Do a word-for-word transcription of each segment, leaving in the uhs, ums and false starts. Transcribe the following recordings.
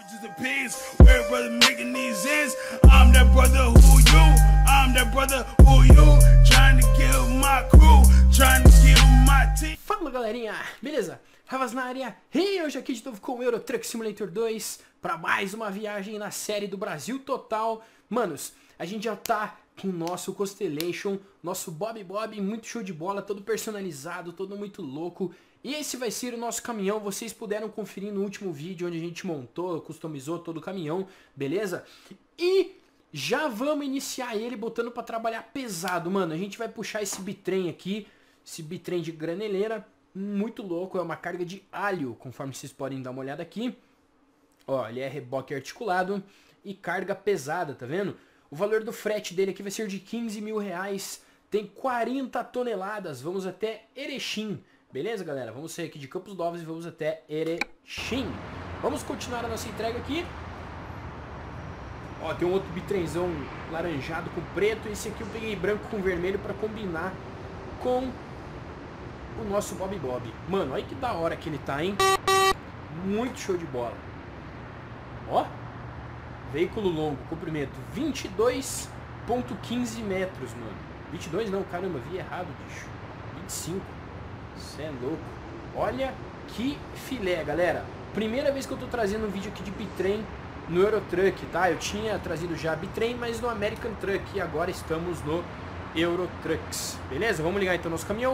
just a piece. We're brother making these ends. I'm that brother who you. I'm that brother who you. Trying to kill my crew. Trying to kill my team. Fala galerinha, beleza? Ravas na área, e hoje aqui de novo com o Euro Truck Simulator dois para mais uma viagem na série do Brasil Total. Manos, a gente já tá com o nosso Constellation, nosso Bob Bob, muito show de bola, todo personalizado, todo muito louco. E esse vai ser o nosso caminhão, vocês puderam conferir no último vídeo onde a gente montou, customizou todo o caminhão, beleza? E já vamos iniciar ele botando para trabalhar pesado, mano. A gente vai puxar esse bitrem aqui, esse bitrem de graneleira, muito louco, é uma carga de alho, conforme vocês podem dar uma olhada aqui. Ó, ele é reboque articulado e carga pesada, tá vendo? O valor do frete dele aqui vai ser de quinze mil reais, tem quarenta toneladas, vamos até Erechim. Beleza, galera? Vamos sair aqui de Campos Novos e vamos até Erechim. Vamos continuar a nossa entrega aqui. Ó, tem um outro bitrenzão laranjado com preto. Esse aqui eu peguei branco com vermelho para combinar com o nosso Bob Bob. Mano, olha que da hora que ele tá, hein? Muito show de bola. Ó. Veículo longo, comprimento vinte e dois ponto quinze metros, mano. vinte e dois não, caramba, vi errado, bicho. vinte e cinco. Cê é louco. Olha que filé, galera. Primeira vez que eu tô trazendo um vídeo aqui de bitrem no Euro Truck, tá? Eu tinha trazido já bitrem, mas no American Truck. E agora estamos no Euro Trucks. Beleza? Vamos ligar então nosso caminhão.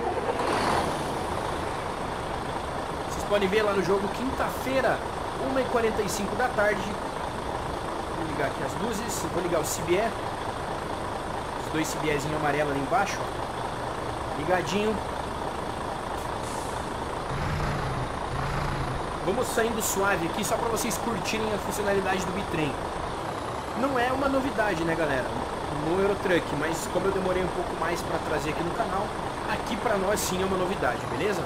Vocês podem ver lá no jogo, quinta-feira, uma e quarenta e cinco da tarde. Vou ligar aqui as luzes. Vou ligar o C B E. Os dois C B Ezinho amarelo ali embaixo, ó. Ligadinho. Vamos saindo suave aqui só para vocês curtirem a funcionalidade do bitrem. Não é uma novidade, né, galera, no Euro Truck, mas como eu demorei um pouco mais para trazer aqui no canal, aqui para nós sim é uma novidade, beleza?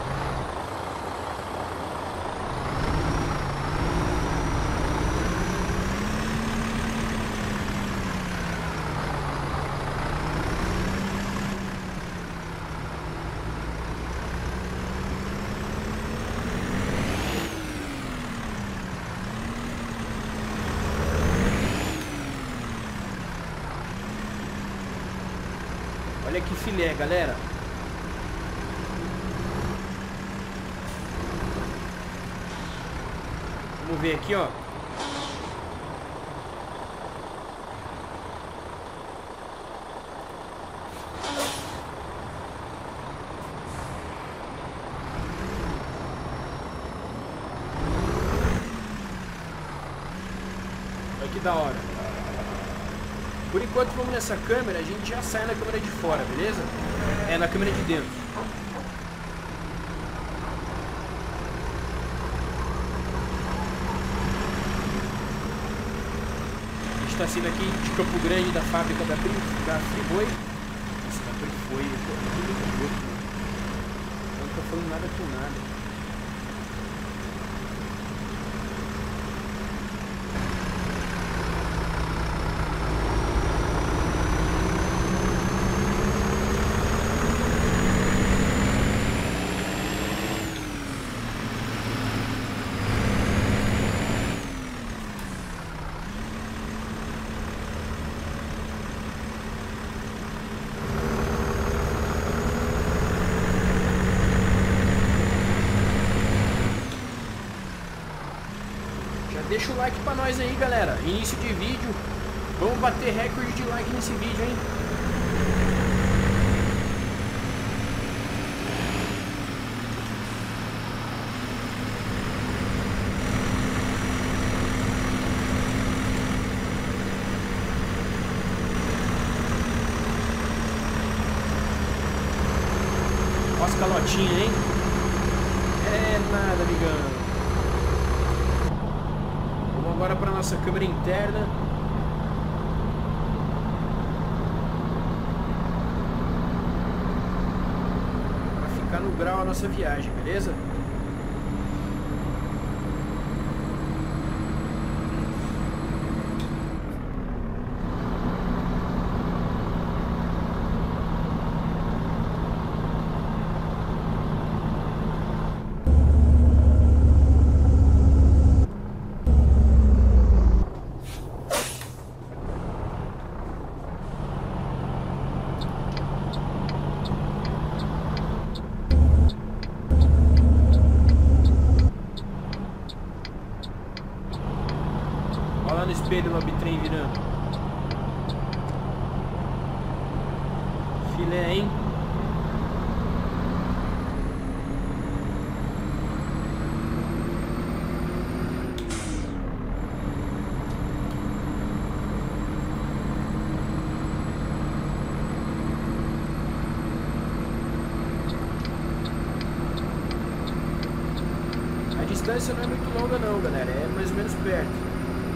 Olha que filé, galera. Vamos ver aqui, ó. Olha que da hora. Por enquanto vamos nessa câmera, a gente já sai na câmera de fora, beleza? É, na câmera de dentro. A gente está saindo aqui de Campo Grande, da fábrica da, da Friboi. Nossa, da Friboi, eu tô muito louco, mano. Eu não tô falando nada com nada. Deixa o like pra nós aí, galera. Início de vídeo. Vamos bater recorde de like nesse vídeo, hein? Olha as calotinhas, hein? É nada, amigão. Agora para nossa câmera interna. Para ficar no grau a nossa viagem, beleza? Olha no espelho lá o bitrem virando. Filé, hein? A distância não é muito longa não, galera, é mais ou menos perto.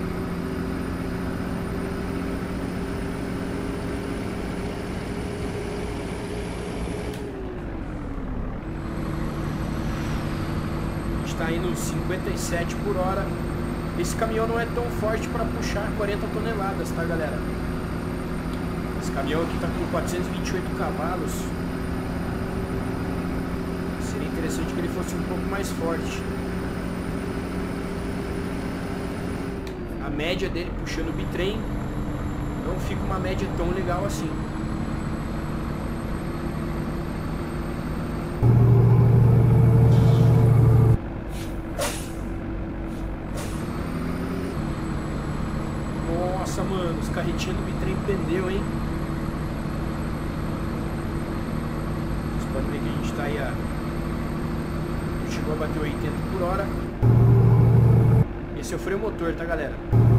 Está indo cinquenta e sete por hora. Esse caminhão não é tão forte para puxar quarenta toneladas, tá, galera? Esse caminhão aqui está com quatrocentos e vinte e oito cavalos. Seria interessante que ele fosse um pouco mais forte. A média dele puxando o bitrem não fica uma média tão legal assim. Nossa, mano, os carretinhos do bitrem pendeu, hein? Vocês podem ver que a gente tá aí a... chegou a bater oitenta por hora. Esse é o freio motor, tá, galera?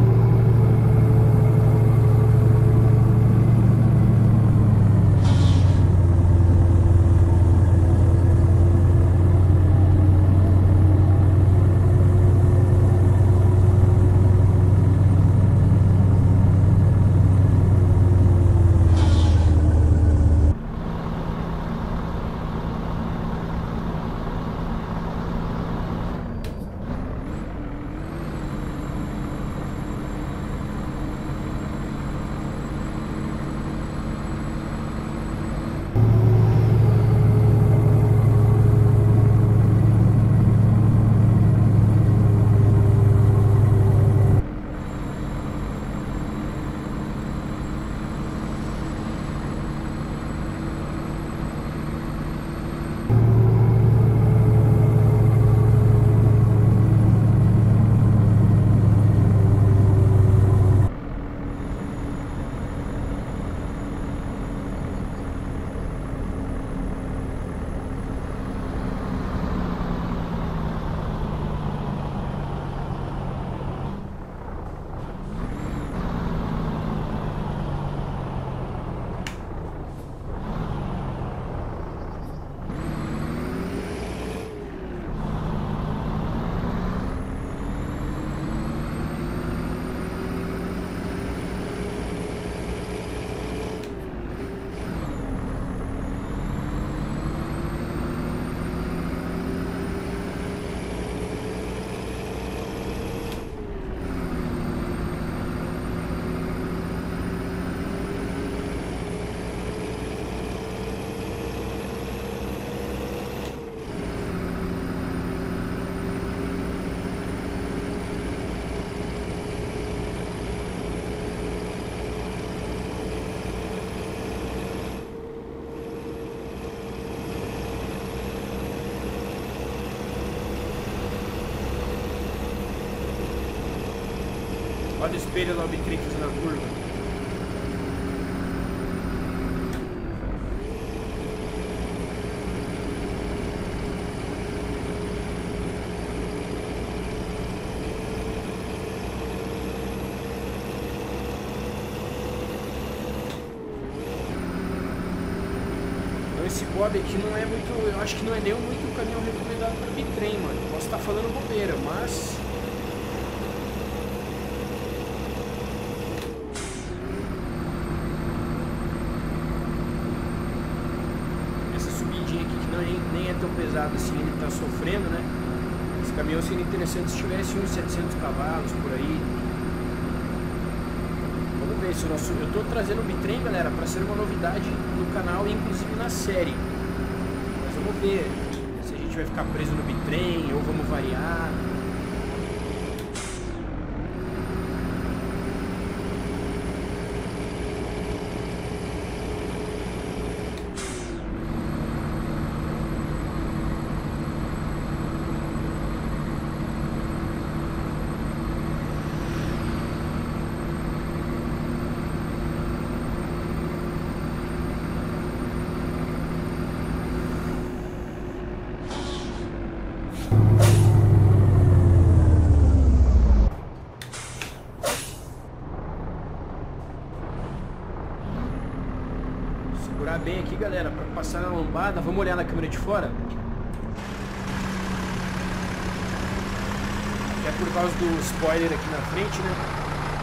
Olha o espelho lá, o bitrem fazendo a curva. Então esse Bob aqui não é muito, eu acho que não é nem muito caminhão recomendado para bitrem, mano. Posso estar falando bobeira, mas... nem é tão pesado assim, ele tá sofrendo, né? Esse caminhão seria interessante se tivesse uns setecentos cavalos por aí. Vamos ver se o nosso... Eu tô trazendo o bitrem, galera, para ser uma novidade no canal e inclusive na série. Mas vamos ver se a gente vai ficar preso no bitrem ou vamos variar. bem aqui, galera, pra passar na lombada. Vamos olhar na câmera de fora. Que é por causa do spoiler aqui na frente, né?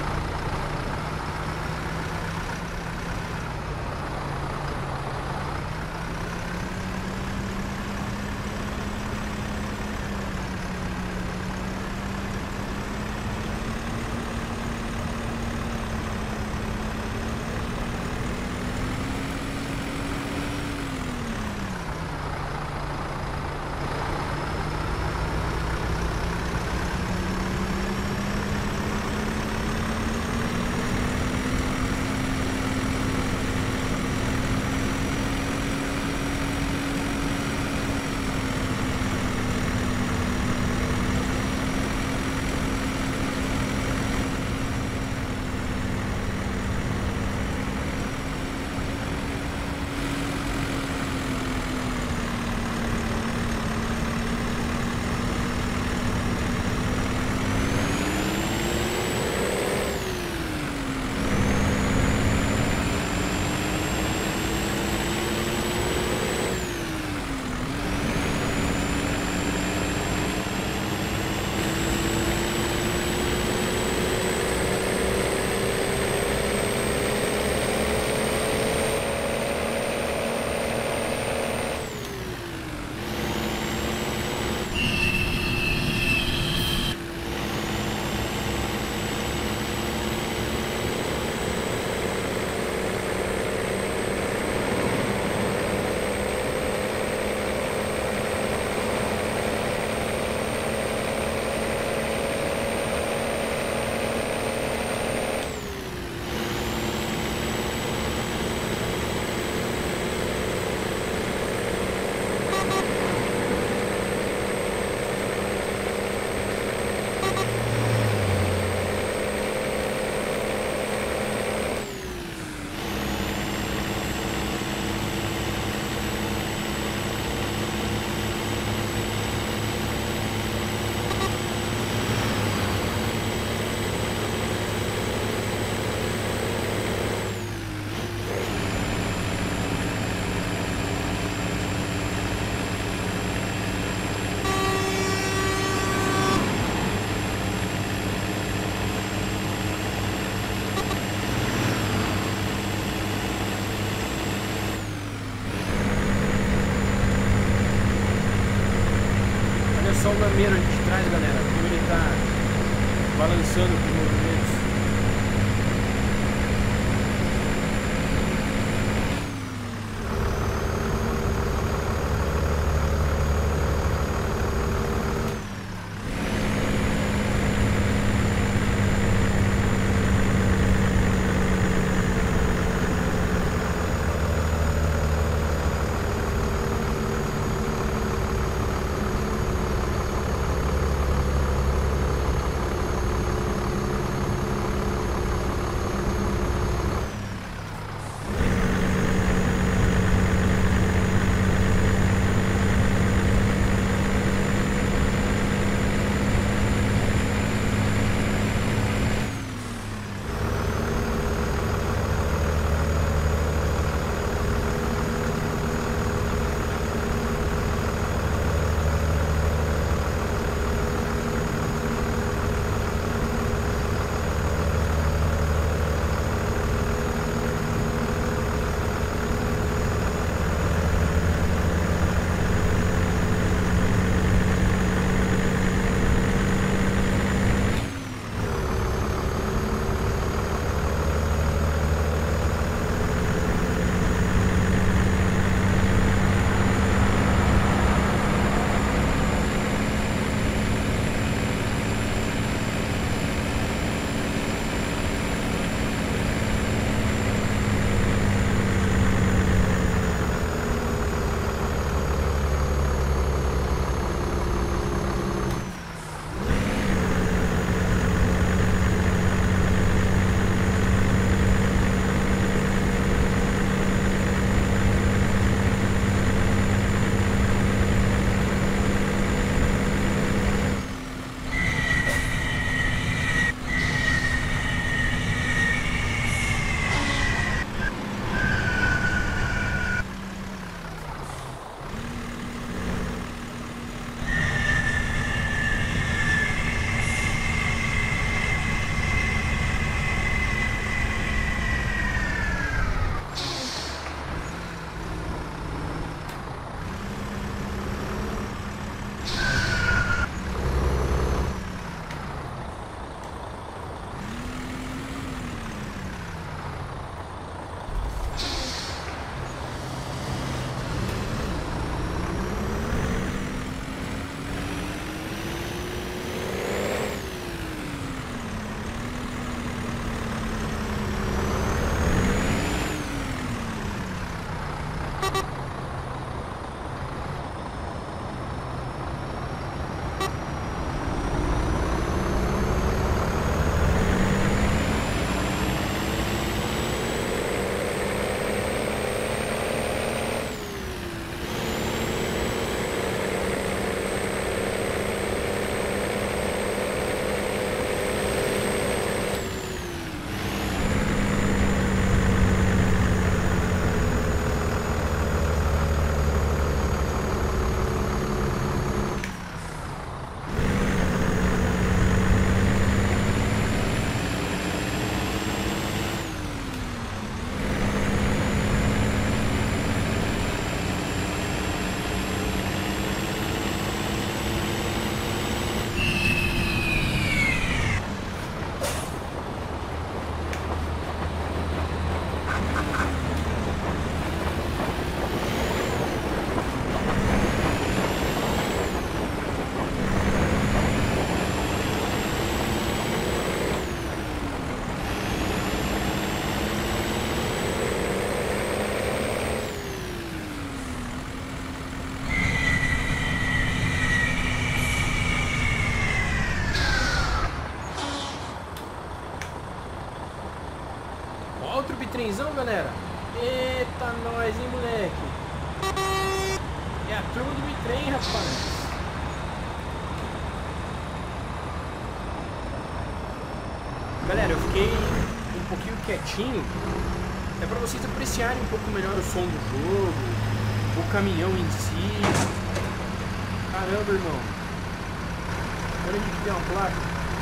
Só o lameiro ali de trás, galera, como ele tá balançando com os movimentos. bitrenzão, galera? Eita, nós, hein, moleque? É a turma do bitrem, rapaz. Galera, eu fiquei um pouquinho quietinho. É pra vocês apreciarem um pouco melhor o som do jogo, o caminhão em si. Caramba, irmão. Olha onde que tem uma placa.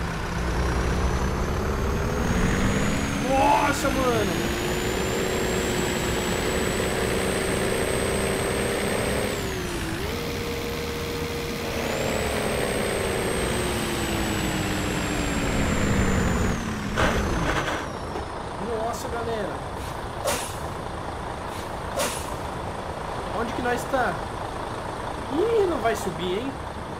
Nossa, mano. Nossa, galera. Onde que nós está? Ih, não vai subir, hein?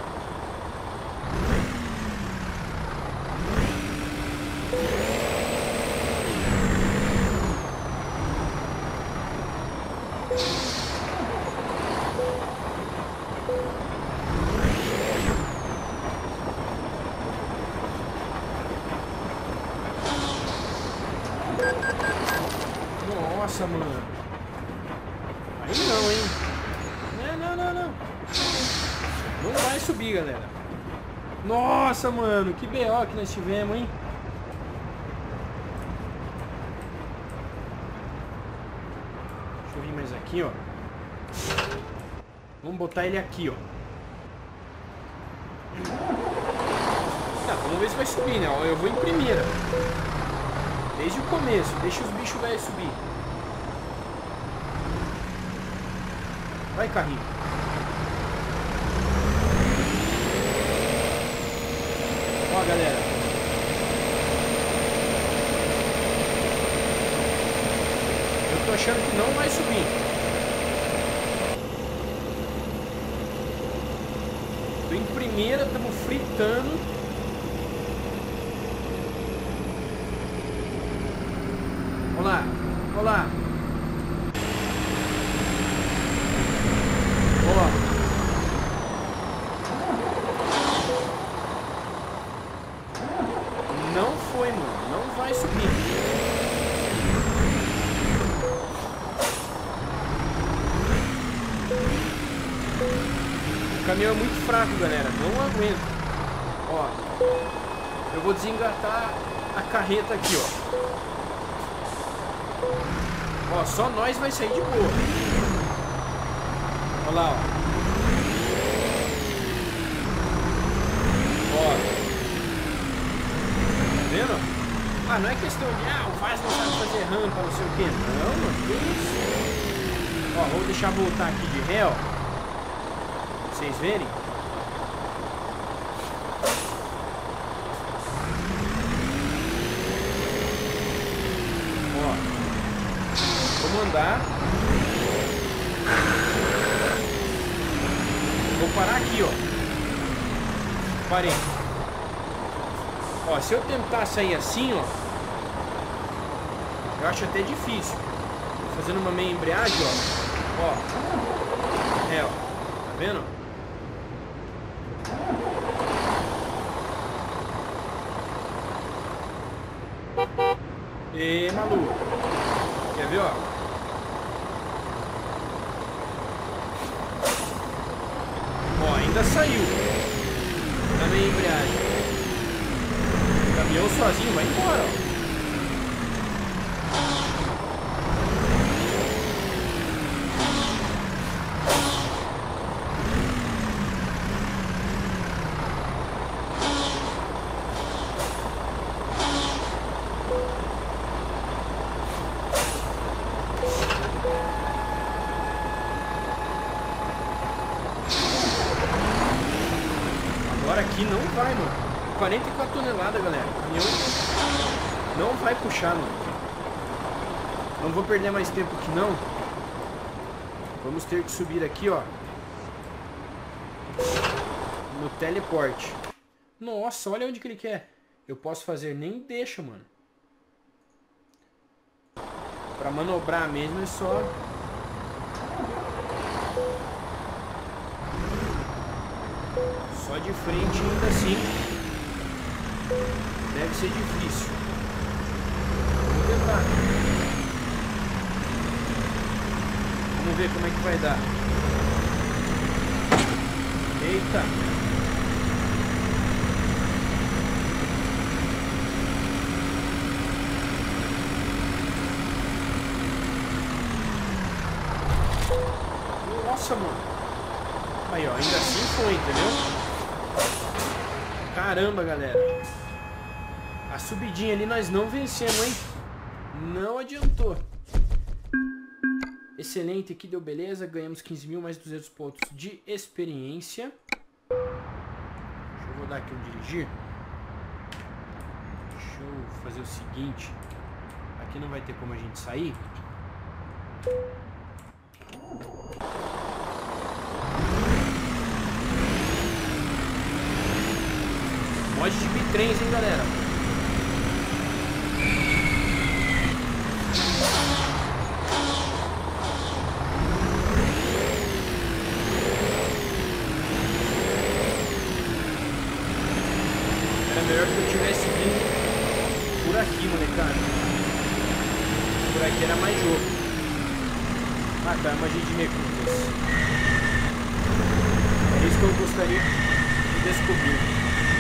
Nossa, mano. Aí não, hein? Não, não, não, não. Não vai subir, galera. Nossa, mano. Que B O que nós tivemos, hein? Deixa eu vir mais aqui, ó. Vamos botar ele aqui, ó. Tá, vamos ver se vai subir, né? Eu vou em primeira. Desde o começo. Deixa os bichos velhos subir. Vai, carrinho. Ó, galera. Eu tô achando que não vai subir. Tô em primeira, estamos fritando. Olá, olá. Ó. Não foi, mano. Não vai subir. O caminhão é muito fraco, galera. Não aguento. Ó. Eu vou desengatar a carreta aqui, ó. Ó, só nós vai sair de boa. Olha lá, ó. Ó. Tá vendo? Ah, não é questão de, ah, o Vaz não sabe fazer rampa, não sei o que. Não, mano, que isso? Ó, vou deixar voltar aqui de ré, ó. Pra vocês verem. Vamos andar. Vou parar aqui, ó. Parei. Ó, se eu tentar sair assim, ó, eu acho até difícil. Tô fazendo uma meia embreagem, ó. Ó. É, ó. Tá vendo? E maluco. Quer ver, ó? Ó, ainda saiu na minha embreagem. O caminhão sozinho vai embora, ó. Agora aqui não vai, mano. quarenta e quatro toneladas, galera. O caminhão não vai puxar, mano. Não vou perder mais tempo aqui, não. Vamos ter que subir aqui, ó. No teleporte. Nossa, olha onde que ele quer. Eu posso fazer, nem deixa, mano. Pra manobrar mesmo é só... Só de frente ainda assim. Deve ser difícil. Vou tentar. Vamos ver como é que vai dar. Eita. Nossa, mano. Aí, ó. Ainda assim foi, entendeu? Caramba, galera. A subidinha ali nós não vencemos, hein? Não adiantou. Excelente, aqui deu beleza. Ganhamos quinze mil mais duzentos pontos de experiência. Deixa eu rodar aqui um dirigir. Deixa eu fazer o seguinte. Aqui não vai ter como a gente sair. Mod de bitrens, hein, galera? Era melhor que eu tivesse vindo por aqui, molecada. Por aqui era mais jogo. Ah, tá, magia de recrutas. É isso que eu gostaria de descobrir.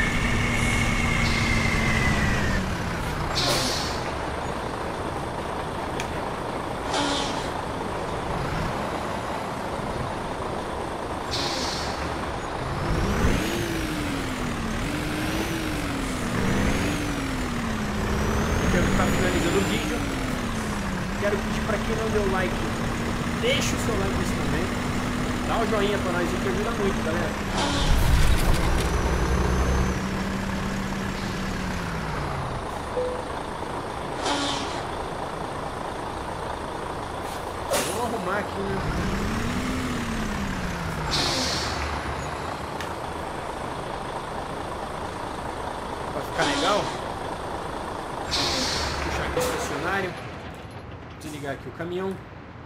Finalizando o vídeo, quero pedir para quem não deu like, deixa o seu like nesse momento, dá um joinha para nós, que ajuda muito, galera. Vamos arrumar aqui, né? Para ficar legal. Estacionário. Desligar aqui o caminhão.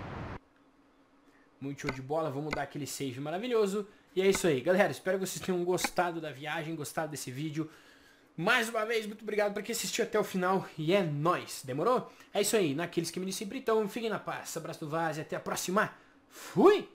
Muito show de bola. Vamos dar aquele save maravilhoso. E é isso aí, galera. Espero que vocês tenham gostado da viagem, gostado desse vídeo. Mais uma vez, muito obrigado por quem assistiu até o final. E é nóis. Demorou? É isso aí. Naqueles que me dizem sempre então. Fiquem na paz. Abraço do Vaz e até a próxima. Fui!